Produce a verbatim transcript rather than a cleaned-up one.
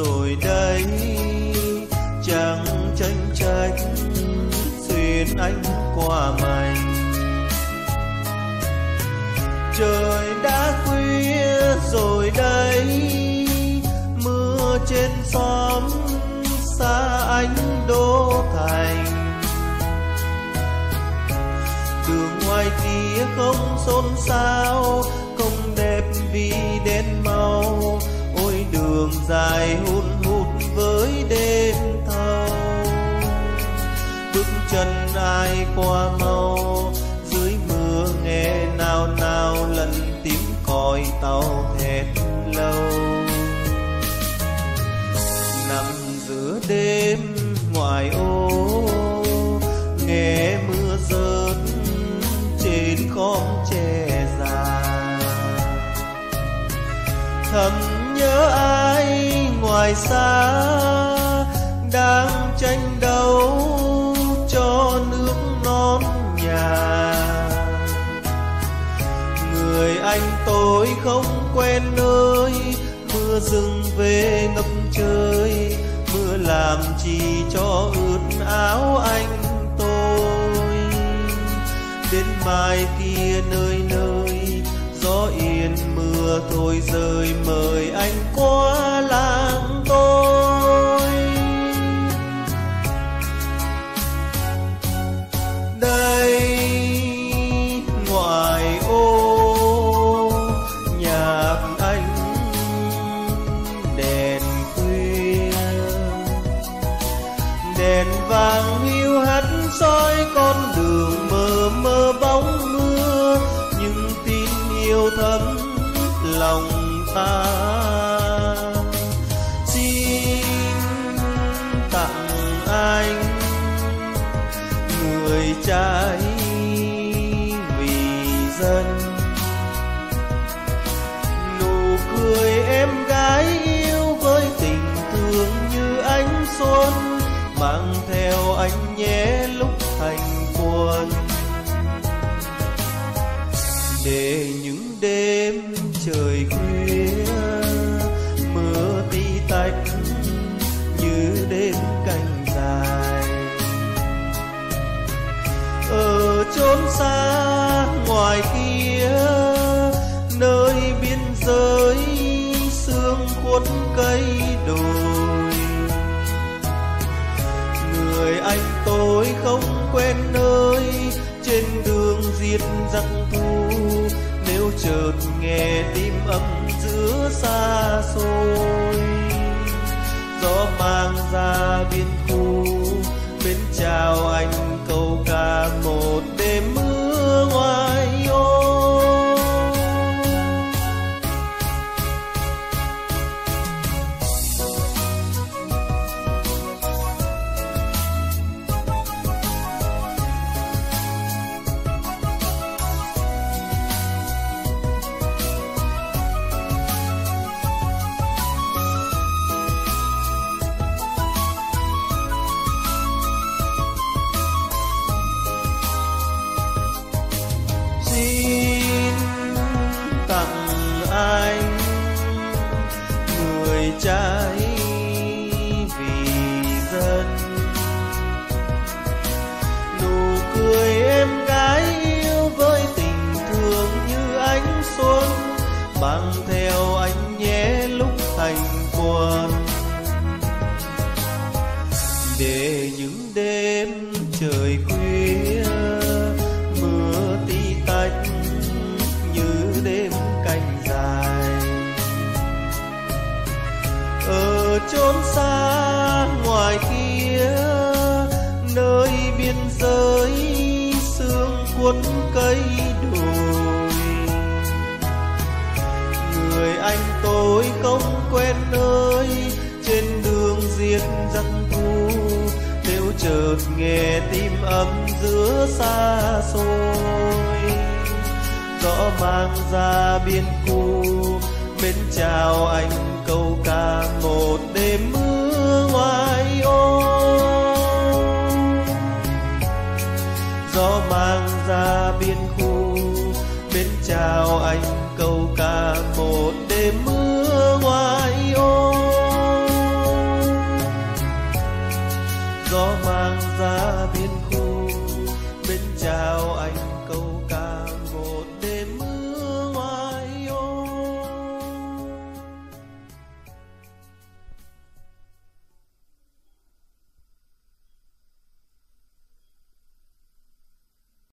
rồi đây, chẳng tranh trách xuyên anh qua mành. Trời đã khuya rồi đây, mưa trên xóm xa anh đô thành. Đường ngoài kia không xôn xao, không đẹp vì đèn màu. Ôi đường dài hun hút với đêm thâu, bước chân ai qua mau. Dưới mưa nghe nào nào lần tiếng còi tàu thét lâu. Nằm giữa đêm ngoài ô, nghe mưa rớt trên khóm tre già. Thầm nhớ ai ngoài xa, đang tranh đấu cho nước non nhà. Người anh tôi không quen nơi, mưa rừng về ngập trời. Mưa làm chi cho ướt áo anh tôi. Đến mai kia nơi nơi, gió yên mưa thôi rơi. Mời anh qua làng tôi. Đây ngoài ô nhạc anh đèn khuya, đèn vàng hiu hắt soi con đường mờ mờ bóng mưa. Nhưng tin yêu thấm lòng ta, xin tặng anh người trai vì dân. Nụ cười em gái yêu với tình thương như ánh xuân, mang theo anh nhé lúc thành quân. Để những đêm trời khuya, mưa tí tách như đêm canh dài. Ở chốn xa ngoài kia, nơi biên giới sương khuất cây đồi. Người anh tôi không quen nơi, trên đường giết giặc thù. Nếu chợt nghe tim ấm giữa xa xôi, gió mang ra biên khu. Bên chào anh câu ca một đêm mưa ngoài ô. Xin tặng anh người trai vì dân. Nụ cười em gái yêu với tình thương như ánh xuân, mang theo anh nhé lúc thành quân. Để những đêm trời khuya, mưa tí tách như đêm canh dài. Ở chốn xa ngoài kia, nơi biên giới sương cuốn cây đồi. Người anh tôi không quen nơi, trên đường giết giặc thù. Nếu chợt nghe tim ấm giữa xa xôi, gió mang ra biên khu. Bên chào anh câu ca một đêm mưa